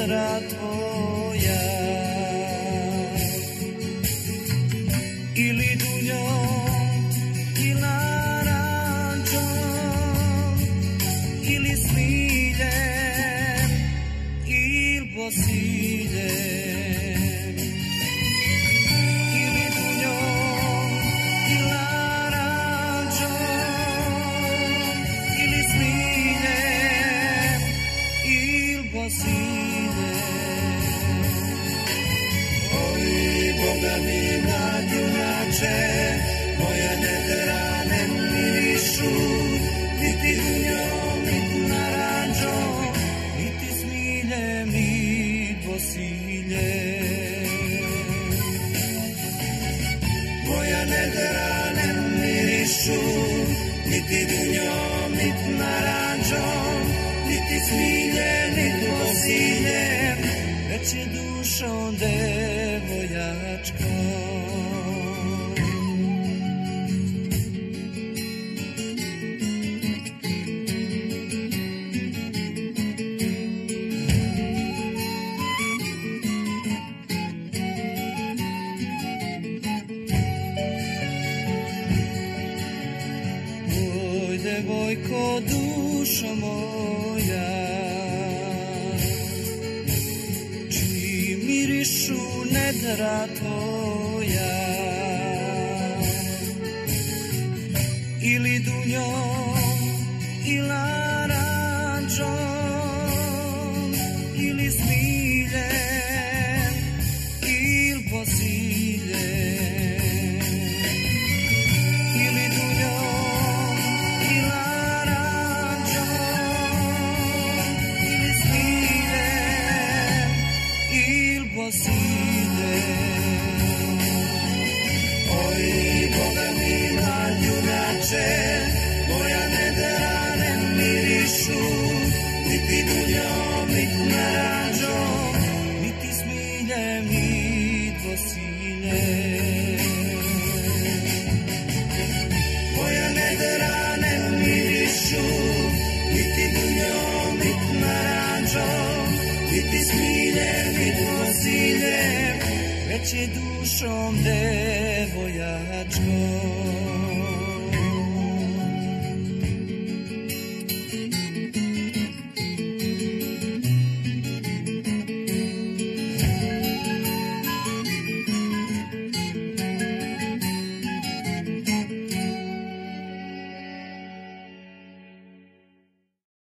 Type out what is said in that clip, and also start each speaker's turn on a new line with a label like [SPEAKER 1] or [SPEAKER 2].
[SPEAKER 1] nedra tvoja, ili dunjom, ili naranđom, ili smiljem, ili posiljem, ili dunjom, ili naranđom, ili smiljem, ili posiljem. Oj, Boga mi mladjunače, moja nedra ne mirišu, niti dunjom, niti naranđom, niti smiljem, niti posiljem. Moja nedra ne mirišu, niti dunjom, niti naranđom, niti smiljem, niti posiljem, već je dušom devojačkom. Oj, devojko, dušo moja, čiji mirišu nedra tvoja, ili dunjom, ili naranđom, ili smiljem, ili posiljem, ili dunjom, ili naranđom, ili smiljem, ili posiljem. Oj, Boga mi mladjunače, moja nedra ne mirišu, niti dunjom, niti naranđom, niti smiljem, niti posiljem. Moja nedra ne mirišu, niti dunjom, niti naranđom, niti smiljem, niti posiljem, već je dušom devojačkom.